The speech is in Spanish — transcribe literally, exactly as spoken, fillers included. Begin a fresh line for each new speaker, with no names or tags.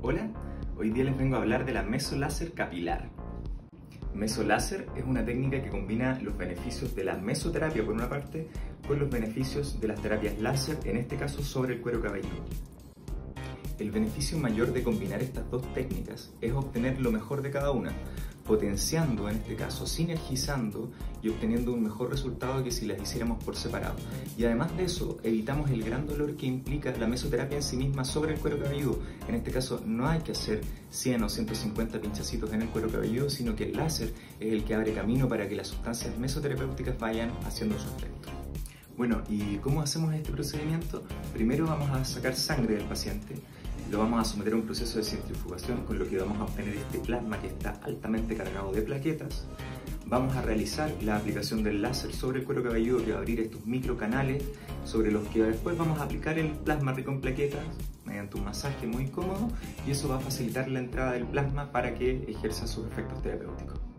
Hola, hoy día les vengo a hablar de la mesoláser capilar. Mesoláser es una técnica que combina los beneficios de la mesoterapia por una parte con los beneficios de las terapias láser, en este caso sobre el cuero cabelludo. El beneficio mayor de combinar estas dos técnicas es obtener lo mejor de cada una, potenciando en este caso, sinergizando y obteniendo un mejor resultado que si las hiciéramos por separado. Y además de eso, evitamos el gran dolor que implica la mesoterapia en sí misma sobre el cuero cabelludo. En este caso no hay que hacer cien o ciento cincuenta pinchacitos en el cuero cabelludo, sino que el láser es el que abre camino para que las sustancias mesoterapéuticas vayan haciendo su efecto. Bueno, ¿y cómo hacemos este procedimiento? Primero vamos a sacar sangre del paciente, lo vamos a someter a un proceso de centrifugación, con lo que vamos a obtener este plasma que está altamente cargado de plaquetas. Vamos a realizar la aplicación del láser sobre el cuero cabelludo, que va a abrir estos microcanales sobre los que después vamos a aplicar el plasma rico en plaquetas mediante un masaje muy cómodo, y eso va a facilitar la entrada del plasma para que ejerza sus efectos terapéuticos.